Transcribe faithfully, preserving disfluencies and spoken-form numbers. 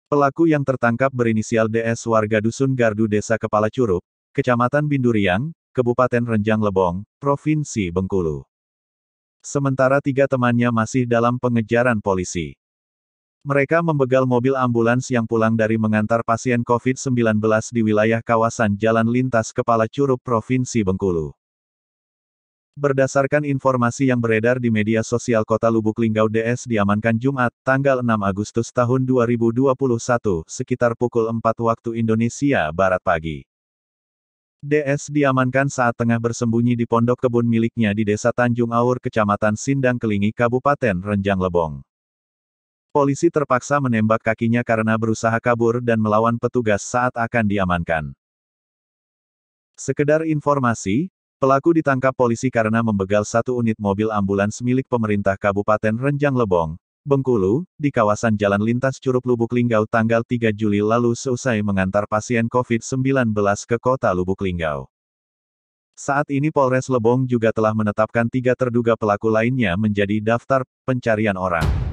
Pelaku yang tertangkap berinisial D S warga Dusun Gardu Desa Kepala Curup, Kecamatan Binduriang, Kabupaten Renjang Lebong, Provinsi Bengkulu. Sementara tiga temannya masih dalam pengejaran polisi. Mereka membegal mobil ambulans yang pulang dari mengantar pasien covid sembilan belas di wilayah kawasan Jalan Lintas Kepala Curup Provinsi Bengkulu. Berdasarkan informasi yang beredar di media sosial Kota Lubuk Linggau, D S diamankan Jumat, tanggal enam Agustus tahun dua ribu dua puluh satu, sekitar pukul empat waktu Indonesia Barat pagi. D S diamankan saat tengah bersembunyi di pondok kebun miliknya di Desa Tanjung Aur, Kecamatan Sindang Kelingi, Kabupaten Renjang Lebong. Polisi terpaksa menembak kakinya karena berusaha kabur dan melawan petugas saat akan diamankan. Sekedar informasi, pelaku ditangkap polisi karena membegal satu unit mobil ambulans milik pemerintah Kabupaten Renjang Lebong, Bengkulu, di kawasan Jalan Lintas Curup Lubuk Linggau tanggal tiga Juli lalu seusai mengantar pasien covid sembilan belas ke Kota Lubuk Linggau. Saat ini Polres Lebong juga telah menetapkan tiga terduga pelaku lainnya menjadi daftar pencarian orang.